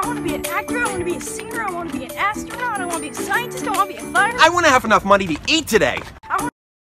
I want to be an actor, I want to be a singer, I want to be an astronaut, I want to be a scientist, I want to be a fireman. I want to have enough money to eat today.